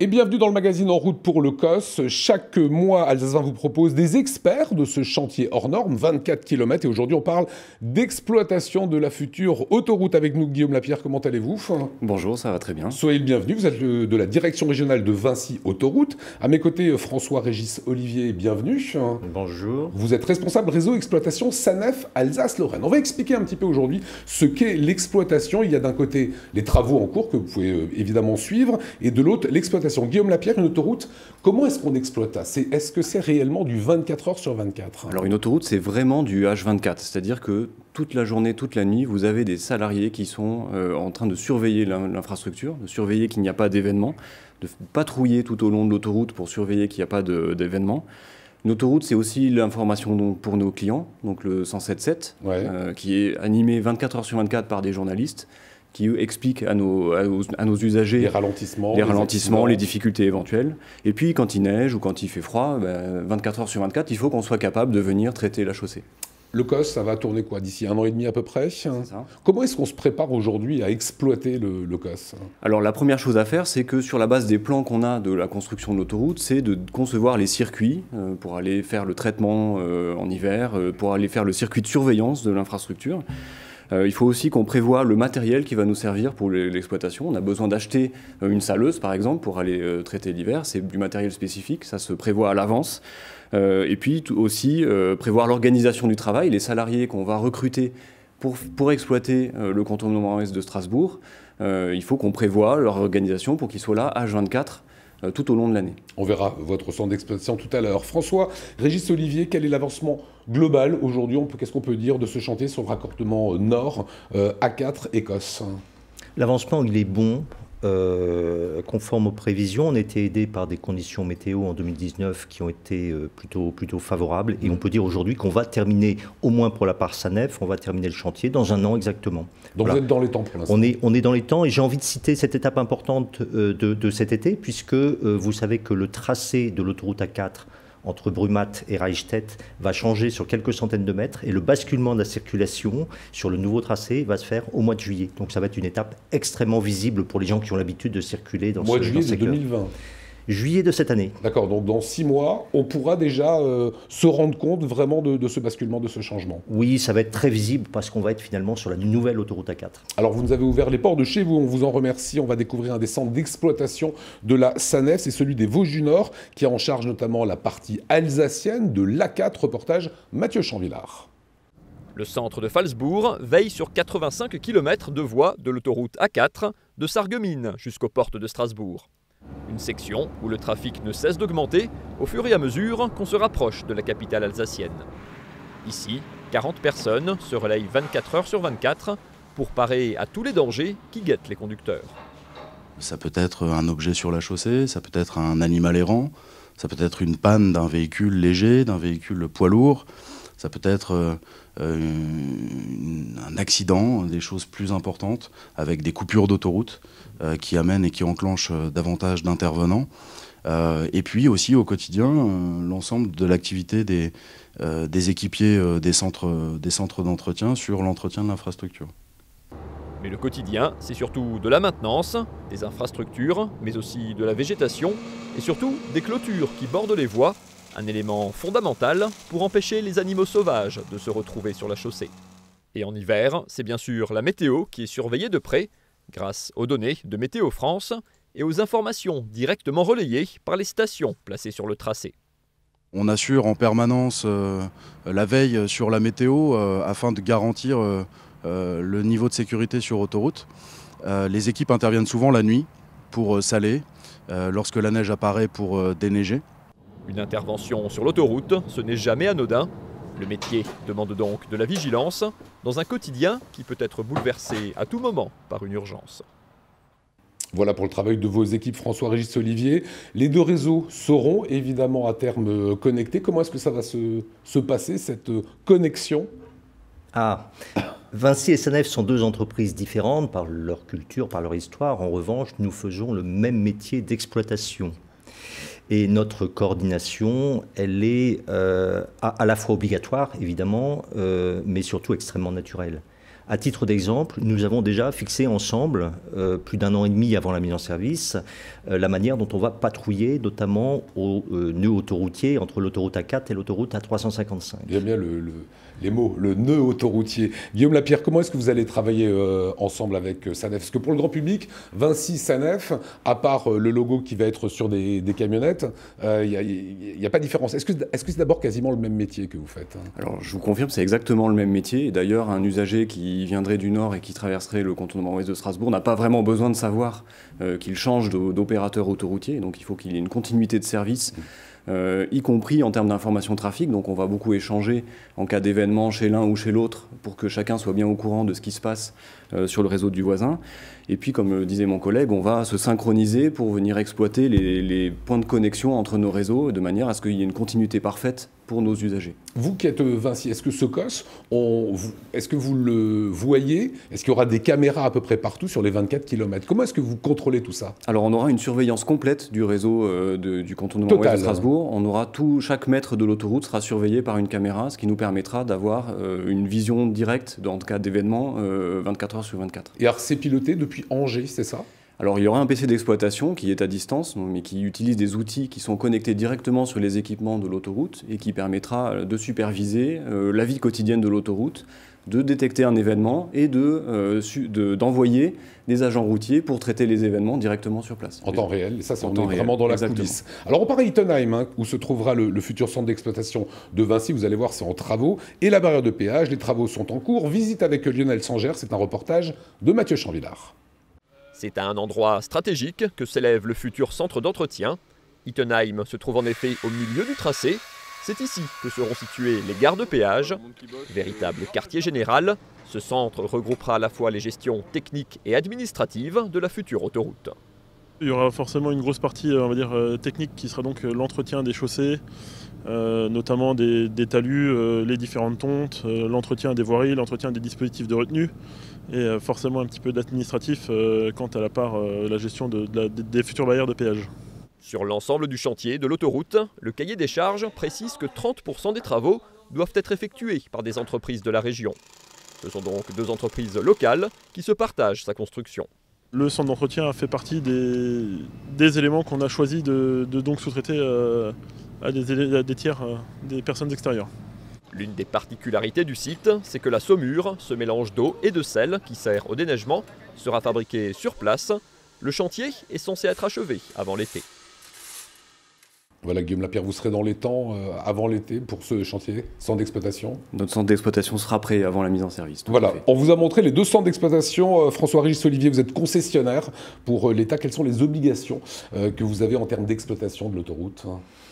Et bienvenue dans le magazine En route pour le COS. Chaque mois, Alsace 20 vous propose des experts de ce chantier hors norme, 24 km. Et aujourd'hui, on parle d'exploitation de la future autoroute. Avec nous, Guillaume Lapierre, comment allez-vous? Bonjour, ça va très bien. Soyez le bienvenu. Vous êtes de la direction régionale de Vinci Autoroute. À mes côtés, François-Régis Olivier, bienvenue. Bonjour. Vous êtes responsable réseau exploitation SANEF Alsace-Lorraine. On va expliquer un petit peu aujourd'hui ce qu'est l'exploitation. Il y a d'un côté les travaux en cours que vous pouvez évidemment suivre et de l'autre l'exploitation. Guillaume Lapierre, une autoroute, comment est-ce qu'on exploite ça? Est-ce que c'est réellement du 24 heures sur 24? Alors une autoroute, c'est vraiment du H24, c'est-à-dire que toute la journée, toute la nuit, vous avez des salariés qui sont en train de surveiller l'infrastructure, de surveiller qu'il n'y a pas d'événement, de patrouiller tout au long de l'autoroute pour surveiller qu'il n'y a pas d'événement. Une autoroute, c'est aussi l'information pour nos clients, donc le 107.7, qui est animé 24 heures sur 24 par des journalistes, qui expliquent à nos usagers les ralentissements, les difficultés éventuelles. Et puis, quand il neige ou quand il fait froid, 24 heures sur 24, il faut qu'on soit capable de venir traiter la chaussée. Le COS, ça va tourner quoi, d'ici 1 an et demi à peu près? C'est ça. Comment est-ce qu'on se prépare aujourd'hui à exploiter le COS? Alors, la première chose à faire, c'est que sur la base des plans qu'on a de la construction de l'autoroute, c'est de concevoir les circuits pour aller faire le traitement en hiver, pour aller faire le circuit de surveillance de l'infrastructure. Il faut aussi qu'on prévoie le matériel qui va nous servir pour l'exploitation. On a besoin d'acheter une saleuse, par exemple, pour aller traiter l'hiver. C'est du matériel spécifique, ça se prévoit à l'avance. Et puis aussi prévoir l'organisation du travail, les salariés qu'on va recruter pour exploiter le contournement est de Strasbourg. Il faut qu'on prévoie leur organisation pour qu'ils soient là H24 tout au long de l'année. On verra votre centre d'exploitation tout à l'heure. François-Régis Olivier, quel est l'avancement global aujourd'hui? Qu'est-ce qu'on peut dire de ce chantier sur le raccordement nord A4 Écosse? L'avancement, il est bon, conforme aux prévisions. On a été aidé par des conditions météo en 2019 qui ont été plutôt favorables. Et on peut dire aujourd'hui qu'on va terminer, au moins pour la part SANEF, on va terminer le chantier dans 1 an exactement. Donc voilà. Vous êtes dans les temps pour l'instant? On est dans les temps et j'ai envie de citer cette étape importante de cet été, puisque vous savez que le tracé de l'autoroute A4 entre Brumath et Reichstedt va changer sur quelques centaines de mètres et le basculement de la circulation sur le nouveau tracé va se faire au mois de juillet. Donc ça va être une étape extrêmement visible pour les gens qui ont l'habitude de circuler dans ce secteur. Mois de juillet de 2020. Juillet de cette année. D'accord, donc dans 6 mois, on pourra déjà se rendre compte vraiment de ce basculement, de ce changement. Oui, ça va être très visible parce qu'on va être finalement sur la nouvelle autoroute A4. Alors vous nous avez ouvert les portes de chez vous, on vous en remercie. On va découvrir un des centres d'exploitation de la SANEF, c'est celui des Vosges du Nord, qui a en charge notamment la partie alsacienne de l'A4, reportage Mathieu Chanvillard. Le centre de Phalsbourg veille sur 85 km de voies de l'autoroute A4 de Sarreguemines jusqu'aux portes de Strasbourg. Une section où le trafic ne cesse d'augmenter au fur et à mesure qu'on se rapproche de la capitale alsacienne. Ici, 40 personnes se relayent 24 heures sur 24 pour parer à tous les dangers qui guettent les conducteurs. Ça peut être un objet sur la chaussée, ça peut être un animal errant, ça peut être une panne d'un véhicule léger, d'un véhicule poids lourd, ça peut être un accident, des choses plus importantes, avec des coupures d'autoroute qui amènent et qui enclenchent davantage d'intervenants. Et puis aussi au quotidien, l'ensemble de l'activité des équipiers des centres d'entretien sur l'entretien de l'infrastructure. Mais le quotidien, c'est surtout de la maintenance, des infrastructures, mais aussi de la végétation et surtout des clôtures qui bordent les voies, un élément fondamental pour empêcher les animaux sauvages de se retrouver sur la chaussée. Et en hiver, c'est bien sûr la météo qui est surveillée de près, grâce aux données de Météo France et aux informations directement relayées par les stations placées sur le tracé. On assure en permanence la veille sur la météo afin de garantir le niveau de sécurité sur autoroute. Les équipes interviennent souvent la nuit pour saler, lorsque la neige apparaît pour déneiger. Une intervention sur l'autoroute, ce n'est jamais anodin. Le métier demande donc de la vigilance dans un quotidien qui peut être bouleversé à tout moment par une urgence. Voilà pour le travail de vos équipes, François-Régis Olivier. Les deux réseaux seront évidemment à terme connectés. Comment est-ce que ça va se passer, cette connexion? Vinci et SANEF sont deux entreprises différentes par leur culture, par leur histoire. En revanche, nous faisons le même métier d'exploitation. Et notre coordination, elle est à la fois obligatoire, évidemment, mais surtout extrêmement naturelle. À titre d'exemple, nous avons déjà fixé ensemble, plus d'1 an et demi avant la mise en service, la manière dont on va patrouiller, notamment au nœud autoroutier entre l'autoroute A4 et l'autoroute A355. J'aime bien les mots, le nœud autoroutier. Guillaume Lapierre, comment est-ce que vous allez travailler ensemble avec SANEF? Parce que pour le grand public, Vinci SANEF, à part le logo qui va être sur des camionnettes, il n'y a pas de différence. Est-ce que c'est d'abord quasiment le même métier que vous faites? Alors, je vous confirme, c'est exactement le même métier. Et d'ailleurs, un usager qui viendrait du Nord et qui traverserait le contournement ouest de Strasbourg n'a pas vraiment besoin de savoir qu'il change d'opérateur autoroutier. Donc, il faut qu'il y ait une continuité de service. Y compris en termes d'information trafic. Donc on va beaucoup échanger en cas d'événement chez l'un ou chez l'autre pour que chacun soit bien au courant de ce qui se passe sur le réseau du voisin. Et puis, comme le disait mon collègue, on va se synchroniser pour venir exploiter les points de connexion entre nos réseaux de manière à ce qu'il y ait une continuité parfaite pour nos usagers. Vous qui êtes Vinci, est-ce que ce COS, est-ce que vous le voyez? Est-ce qu'il y aura des caméras à peu près partout sur les 24 km? Comment est-ce que vous contrôlez tout ça? Alors on aura une surveillance complète du réseau du contournement ouest de Strasbourg. On aura chaque mètre de l'autoroute sera surveillé par une caméra, ce qui nous permettra d'avoir une vision directe en cas d'événement 24 heures sur 24. Et alors c'est piloté depuis Angers, c'est ça? Alors il y aura un PC d'exploitation qui est à distance, mais qui utilise des outils qui sont connectés directement sur les équipements de l'autoroute et qui permettra de superviser la vie quotidienne de l'autoroute, de détecter un événement et d'envoyer des agents routiers pour traiter les événements directement sur place. En temps réel, et ça c'est vraiment dans la coulisse. Alors on part à Ittenheim, où se trouvera le futur centre d'exploitation de Vinci, vous allez voir c'est en travaux, et la barrière de péage, les travaux sont en cours. Visite avec Lionel Sanger, c'est un reportage de Mathieu Chanvillard. C'est à un endroit stratégique que s'élève le futur centre d'entretien. Ittenheim se trouve en effet au milieu du tracé. C'est ici que seront situées les gares de péage. Véritable quartier général, ce centre regroupera à la fois les gestions techniques et administratives de la future autoroute. Il y aura forcément une grosse partie on va dire, technique qui sera donc l'entretien des chaussées, notamment des talus, les différentes tontes, l'entretien des voiries, l'entretien des dispositifs de retenue et forcément un petit peu d'administratif quant à la part la gestion des futures barrières de péage. Sur l'ensemble du chantier de l'autoroute, le cahier des charges précise que 30% des travaux doivent être effectués par des entreprises de la région. Ce sont donc 2 entreprises locales qui se partagent sa construction. Le centre d'entretien fait partie des éléments qu'on a choisi de donc sous-traiter à des tiers, des personnes extérieures. L'une des particularités du site, c'est que la saumure, ce mélange d'eau et de sel qui sert au déneigement, sera fabriquée sur place. Le chantier est censé être achevé avant l'été. Voilà, Guillaume Lapierre, vous serez dans les temps avant l'été pour ce chantier, centre d'exploitation? Notre centre d'exploitation sera prêt avant la mise en service. Voilà, on vous a montré les 2 centres d'exploitation. François-Régis Olivier, vous êtes concessionnaire pour l'État. Quelles sont les obligations que vous avez en termes d'exploitation de l'autoroute?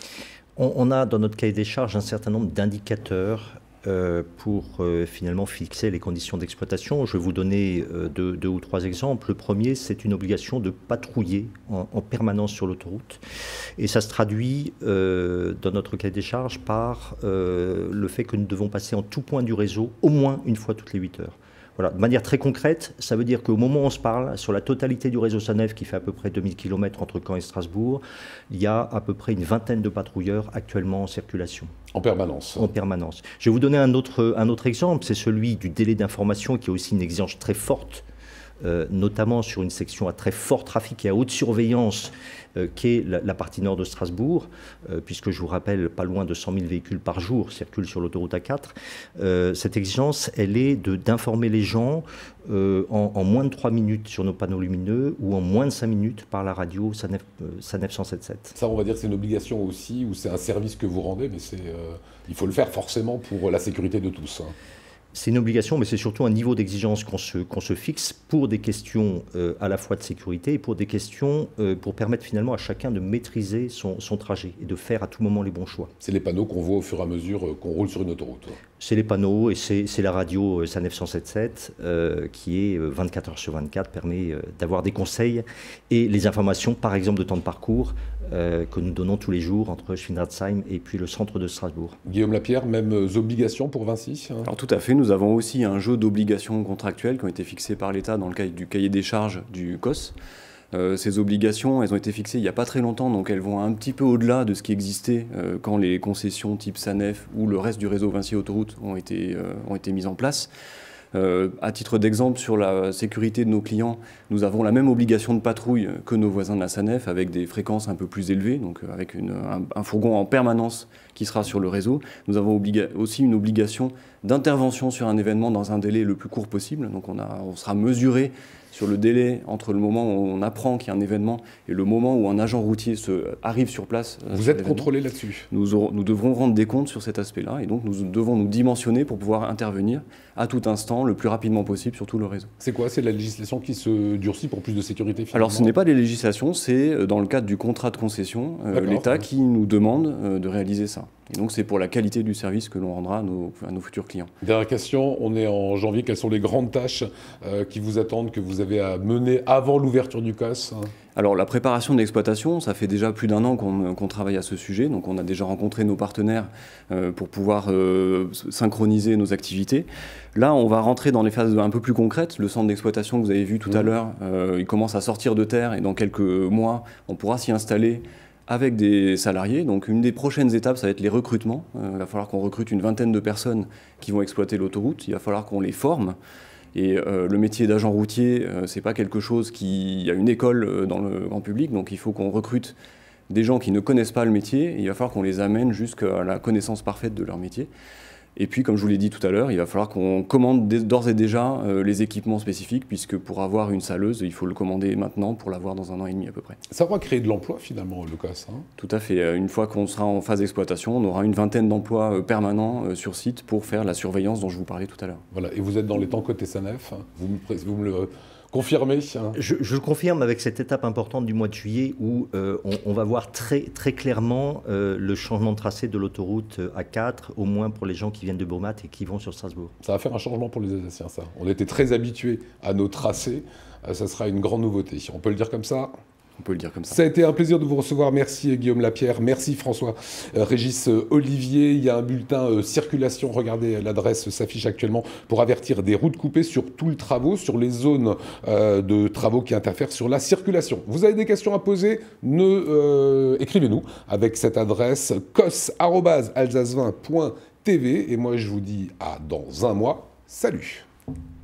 On a dans notre cahier des charges un certain nombre d'indicateurs pour finalement fixer les conditions d'exploitation. Je vais vous donner 2 ou 3 exemples. Le premier, c'est une obligation de patrouiller en permanence sur l'autoroute. Et ça se traduit dans notre cahier des charges par le fait que nous devons passer en tout point du réseau au moins une fois toutes les 8 heures. Voilà. De manière très concrète, ça veut dire qu'au moment où on se parle, sur la totalité du réseau SANEF, qui fait à peu près 2000 km entre Caen et Strasbourg, il y a à peu près une vingtaine de patrouilleurs actuellement en circulation. En permanence. En permanence. Je vais vous donner un autre exemple, c'est celui du délai d'information, qui est aussi une exigence très forte, notamment sur une section à très fort trafic et à haute surveillance, qui est la partie nord de Strasbourg, puisque je vous rappelle, pas loin de 100 000 véhicules par jour circulent sur l'autoroute A4. Cette exigence, elle est d'informer les gens en moins de 3 minutes sur nos panneaux lumineux ou en moins de 5 minutes par la radio SANEF 107.7. Ça, on va dire que c'est une obligation aussi, ou c'est un service que vous rendez, mais il faut le faire forcément pour la sécurité de tous. C'est une obligation, mais c'est surtout un niveau d'exigence qu'on se fixe pour des questions à la fois de sécurité et pour des questions pour permettre finalement à chacun de maîtriser son trajet et de faire à tout moment les bons choix. C'est les panneaux qu'on voit au fur et à mesure qu'on roule sur une autoroute. C'est les panneaux et c'est la radio SANEF 107.7 qui est 24 heures sur 24, permet d'avoir des conseils et les informations, par exemple de temps de parcours, que nous donnons tous les jours entre Schwindertsheim et puis le centre de Strasbourg. Guillaume Lapierre, mêmes obligations pour Vinci? Alors tout à fait, nous avons aussi un jeu d'obligations contractuelles qui ont été fixées par l'État dans le cadre du cahier des charges du COS. Ces obligations, elles ont été fixées il n'y a pas très longtemps, donc elles vont un petit peu au-delà de ce qui existait quand les concessions type SANEF ou le reste du réseau Vinci Autoroute ont été mises en place. À titre d'exemple, sur la sécurité de nos clients, nous avons la même obligation de patrouille que nos voisins de la SANEF, avec des fréquences un peu plus élevées, donc avec un fourgon en permanence qui sera sur le réseau. Nous avons aussi une obligation d'intervention sur un événement dans un délai le plus court possible. Donc on sera mesuré sur le délai entre le moment où on apprend qu'il y a un événement et le moment où un agent routier arrive sur place. Vous êtes contrôlé là-dessus? Nous devrons rendre des comptes sur cet aspect-là et donc nous devons nous dimensionner pour pouvoir intervenir à tout instant, le plus rapidement possible sur tout le réseau. C'est quoi? C'est la législation qui se durcit pour plus de sécurité finalement? Alors ce n'est pas les législations, c'est dans le cadre du contrat de concession, l'État qui nous demande de réaliser ça. Et donc c'est pour la qualité du service que l'on rendra à nos futurs clients. Dernière question, on est en janvier, quelles sont les grandes tâches qui vous attendent, que vous avez à mener avant l'ouverture du COS? Alors la préparation de l'exploitation, ça fait déjà plus d'1 an qu'on travaille à ce sujet, donc on a déjà rencontré nos partenaires pour pouvoir synchroniser nos activités. Là, on va rentrer dans les phases un peu plus concrètes. Le centre d'exploitation que vous avez vu tout à l'heure, il commence à sortir de terre et dans quelques mois, on pourra s'y installer avec des salariés. Donc une des prochaines étapes, ça va être les recrutements. Il va falloir qu'on recrute une vingtaine de personnes qui vont exploiter l'autoroute. Il va falloir qu'on les forme. Et le métier d'agent routier, c'est pas quelque chose qui... Il y a une école dans le grand public, donc il faut qu'on recrute des gens qui ne connaissent pas le métier. Et il va falloir qu'on les amène jusqu'à la connaissance parfaite de leur métier. Et puis, comme je vous l'ai dit tout à l'heure, il va falloir qu'on commande d'ores et déjà les équipements spécifiques, puisque pour avoir une saleuse, il faut le commander maintenant pour l'avoir dans 1 an et demi à peu près. Ça va créer de l'emploi finalement, le COS, hein? Tout à fait. Une fois qu'on sera en phase d'exploitation, on aura une vingtaine d'emplois permanents sur site pour faire la surveillance dont je vous parlais tout à l'heure. Voilà. Et vous êtes dans les temps côté SANEF, vous me le confirmez, hein? Je le confirme avec cette étape importante du mois de juillet où on va voir très, très clairement le changement de tracé de l'autoroute A4, au moins pour les gens qui viennent de Brumat et qui vont sur Strasbourg. Ça va faire un changement pour les Alsaciens, ça. On était très habitués à nos tracés, ça sera une grande nouveauté. On peut le dire comme ça? On peut le dire comme ça. Ça a été un plaisir de vous recevoir. Merci Guillaume Lapierre, merci François Régis Olivier. Il y a un bulletin circulation, regardez, l'adresse s'affiche actuellement pour avertir des routes coupées sur tout le travaux, sur les zones de travaux qui interfèrent sur la circulation. Vous avez des questions à poser, écrivez-nous avec cette adresse cos@alsacevin.tv et moi je vous dis à dans 1 mois. Salut!